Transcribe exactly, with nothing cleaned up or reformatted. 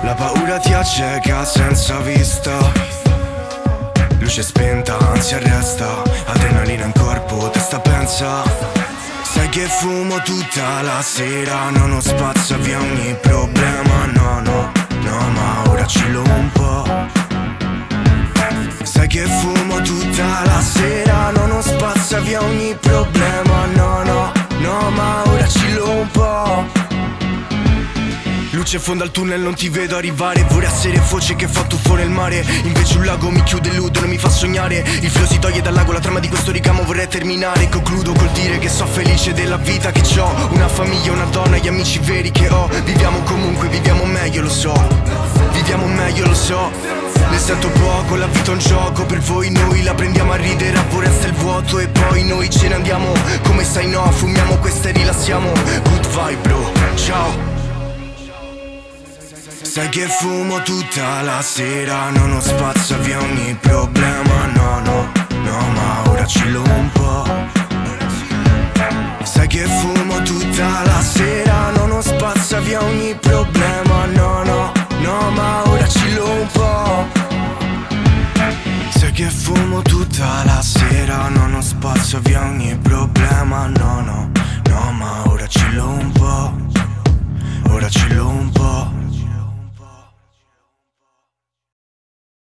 La paura ti acceca senza vista, luce spenta, ansia resta, adrenalina in corpo, testa pensa. Sai che fumo tutta la sera, non ho spazza via ogni problema, no no, no ma ora chillo un po'. Sai che fumo tutta la sera, non ho spazza via ogni problema, no no, no ma ora chillo un po'. Luce in fondo al tunnel, non ti vedo arrivare. Vorrei essere voce che fa tuffo nel mare, invece un lago mi chiude, illude, non mi fa sognare. Il filo si toglie dal lago, la trama di questo ricamo vorrei terminare. Concludo col dire che so felice della vita che ho, una famiglia, una donna, gli amici veri che ho. Viviamo comunque, viviamo meglio, lo so. Viviamo meglio, lo so. Ne sento poco, la vita è un gioco per voi, noi la prendiamo a ridere, a voi resta il vuoto e poi noi ce ne andiamo. Come sai no, fumiamo questa e rilassiamo. Good vibe bro, ciao. Sai che fumo tutta la sera, non ho spazza via ogni problema, no no, no ma ora chillo un po'. Sai che fumo tutta la sera, non ho spazza via ogni problema, no no, no ma ora chillo un po'. Sai che fumo tutta la sera, non ho spazio via ogni problema, no no.